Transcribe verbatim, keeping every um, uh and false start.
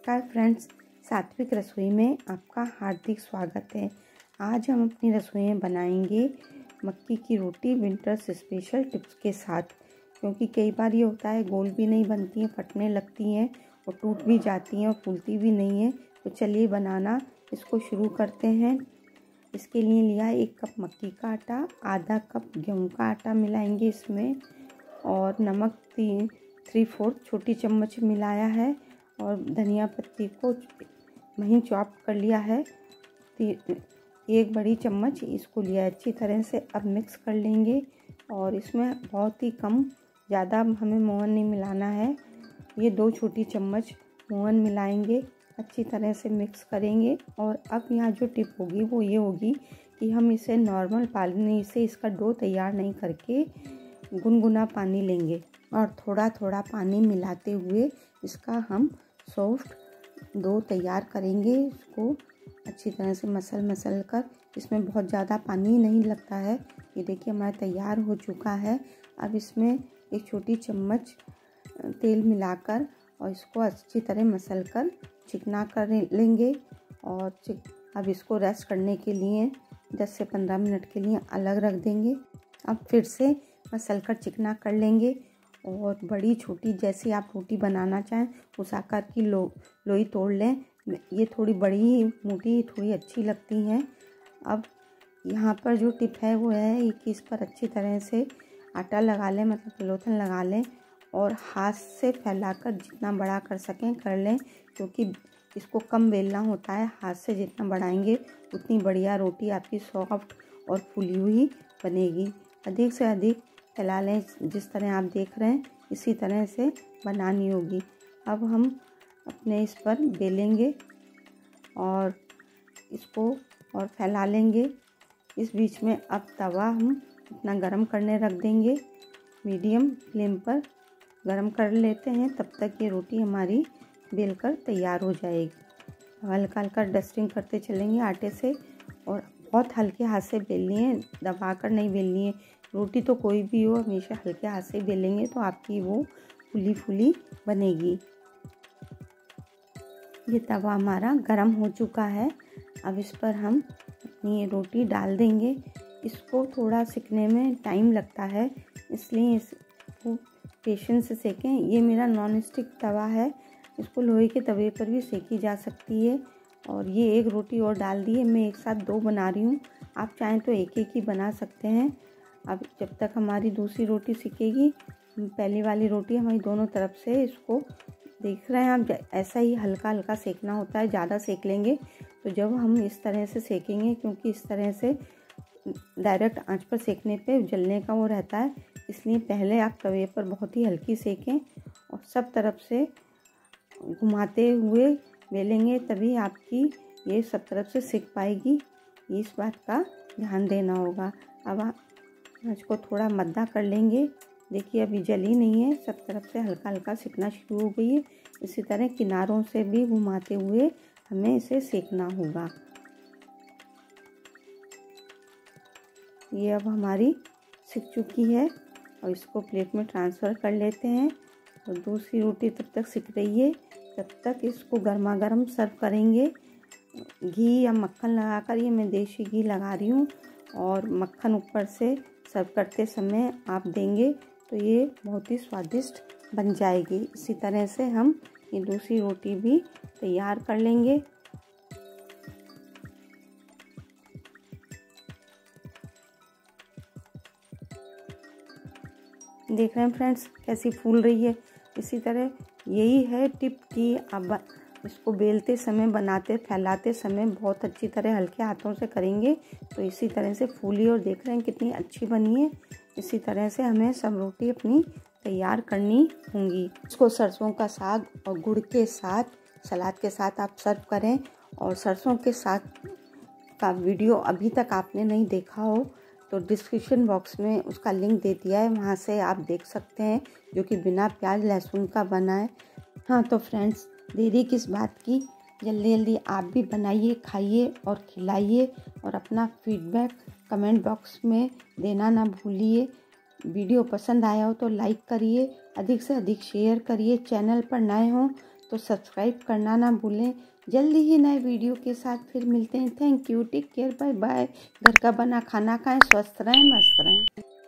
नमस्कार फ्रेंड्स, सात्विक रसोई में आपका हार्दिक स्वागत है। आज हम अपनी रसोई में बनाएंगे मक्की की रोटी विंटर्स स्पेशल टिप्स के साथ, क्योंकि कई बार ये होता है गोल भी नहीं बनती हैं, फटने लगती हैं और टूट भी जाती हैं और फूलती भी नहीं है। तो चलिए बनाना इसको शुरू करते हैं। इसके लिए लिया एक कप मक्की का आटा, आधा कप गेहूं का आटा मिलाएंगे इसमें, और नमक तीन थ्री फोर्थ छोटी चम्मच मिलाया है, और धनिया पत्ती को महीन चॉप कर लिया है, एक बड़ी चम्मच इसको लिया है। अच्छी तरह से अब मिक्स कर लेंगे, और इसमें बहुत ही कम, ज़्यादा हमें मोहन नहीं मिलाना है। ये दो छोटी चम्मच मोहन मिलाएंगे, अच्छी तरह से मिक्स करेंगे। और अब यहाँ जो टिप होगी वो ये होगी कि हम इसे नॉर्मल पानी से इसका डो तैयार नहीं करके गुनगुना पानी लेंगे, और थोड़ा थोड़ा पानी मिलाते हुए इसका हम सॉफ्ट डो तैयार करेंगे। इसको अच्छी तरह से मसल मसल कर, इसमें बहुत ज़्यादा पानी नहीं लगता है। ये देखिए हमारा तैयार हो चुका है। अब इसमें एक छोटी चम्मच तेल मिलाकर और इसको अच्छी तरह मसल कर चिकना कर लेंगे, और अब इसको रेस्ट करने के लिए दस से पंद्रह मिनट के लिए अलग रख देंगे। अब फिर से मसल कर चिकना कर लेंगे, और बड़ी छोटी जैसी आप रोटी बनाना चाहें उस आकार की लो लोई तोड़ लें। ये थोड़ी बड़ी मोटी थोड़ी अच्छी लगती हैं। अब यहाँ पर जो टिप है वो है कि इस पर अच्छी तरह से आटा लगा लें, मतलब पलोथन लगा लें, और हाथ से फैलाकर जितना बड़ा कर सकें कर लें, क्योंकि इसको कम बेलना होता है। हाथ से जितना बढ़ाएंगे उतनी बढ़िया रोटी आपकी सॉफ्ट और फूली हुई बनेगी। अधिक से अधिक फैला लें, जिस तरह आप देख रहे हैं इसी तरह से बनानी होगी। अब हम अपने इस पर बेलेंगे और इसको और फैला लेंगे। इस बीच में अब तवा हम अपना गरम करने रख देंगे, मीडियम फ्लेम पर गरम कर लेते हैं। तब तक ये रोटी हमारी बेलकर तैयार हो जाएगी। हल्का हल्का डस्टिंग करते चलेंगे आटे से, और बहुत हल्के हाथ से बेलनी है, दबाकर नहीं बेलनी है। रोटी तो कोई भी हो, हमेशा हल्के हाथ से बेलेंगे तो आपकी वो फूली फूली बनेगी। ये तवा हमारा गरम हो चुका है। अब इस पर हम अपनी ये रोटी डाल देंगे। इसको थोड़ा सिकने में टाइम लगता है, इसलिए इसको पेशेंस से सेकें। ये मेरा नॉन स्टिक तवा है, इसको लोहे के तवे पर भी सेकी जा सकती है। और ये एक रोटी और डाल दी है, मैं एक साथ दो बना रही हूँ, आप चाहें तो एक एक ही बना सकते हैं। अब जब तक हमारी दूसरी रोटी सिकेगी, पहली वाली रोटी हमारी दोनों तरफ से, इसको देख रहे हैं आप, ऐसा ही हल्का हल्का सेकना होता है। ज़्यादा सेक लेंगे तो जब हम इस तरह से सेकेंगे, क्योंकि इस तरह से डायरेक्ट आंच पर सेकने पे जलने का वो रहता है, इसलिए पहले आप तवे पर बहुत ही हल्की सेकें और सब तरफ से घुमाते हुए बेलेंगे, तभी आपकी ये सब तरफ से सिक पाएगी। इस बात का ध्यान देना होगा। अब आप इसको थोड़ा मद्दा कर लेंगे। देखिए अभी जली नहीं है, सब तरफ से हल्का हल्का सिकना शुरू हो गई है। इसी तरह किनारों से भी घुमाते हुए हमें इसे सेकना होगा। ये अब हमारी सिक चुकी है, और इसको प्लेट में ट्रांसफ़र कर लेते हैं। और दूसरी रोटी तब तक सिक रही है, तब तक इसको गर्मा गर्म सर्व करेंगे। घी या मक्खन लगाकर, ये मैं देसी घी लगा रही हूँ, और मक्खन ऊपर से सर्व करते समय आप देंगे तो ये बहुत ही स्वादिष्ट बन जाएगी। इसी तरह से हम ये दूसरी रोटी भी तैयार कर लेंगे। देख रहे हैं फ्रेंड्स कैसी फूल रही है। इसी तरह यही है टिप कि अब इसको बेलते समय, बनाते फैलाते समय बहुत अच्छी तरह हल्के हाथों से करेंगे तो इसी तरह से फूली, और देख रहे हैं कितनी अच्छी बनी है। इसी तरह से हमें सब रोटी अपनी तैयार करनी होंगी। इसको सरसों का साग और गुड़ के साथ, सलाद के साथ आप सर्व करें। और सरसों के साग का वीडियो अभी तक आपने नहीं देखा हो तो डिस्क्रिप्शन बॉक्स में उसका लिंक दे दिया है, वहाँ से आप देख सकते हैं, जो कि बिना प्याज लहसुन का बना है। हाँ तो फ्रेंड्स, देरी किस बात की, जल्दी जल्दी आप भी बनाइए, खाइए और खिलाइए, और अपना फीडबैक कमेंट बॉक्स में देना ना भूलिए। वीडियो पसंद आया हो तो लाइक करिए, अधिक से अधिक शेयर करिए। चैनल पर नए हों तो सब्सक्राइब करना ना भूलें। जल्दी ही नए वीडियो के साथ फिर मिलते हैं। Thank you, take care, bye bye. घर का बना खाना खाएं, स्वस्थ रहें, मस्त रहें।